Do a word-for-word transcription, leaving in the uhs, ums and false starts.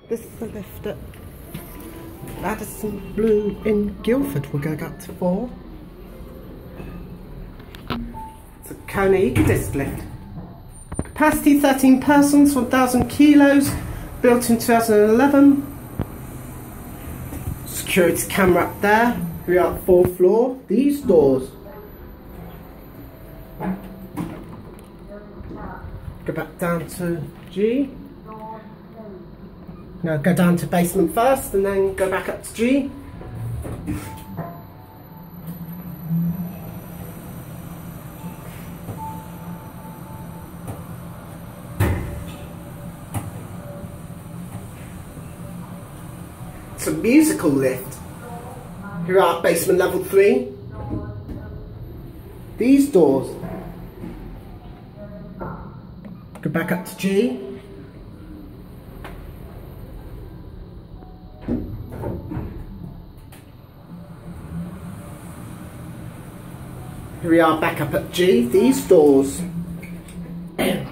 This is the lift at Radisson Blue in Guildford. We're going up to four. It's a Kone Ecodisc lift. Capacity thirteen persons, one thousand kilos, built in two thousand eleven. Security camera up there. We're at fourth floor. These doors. Go back down to G. No, go down to basement first and then go back up to G. It's a musical lift. Here are basement level three. These doors. Go back up to G. Here we are back up at G. These doors.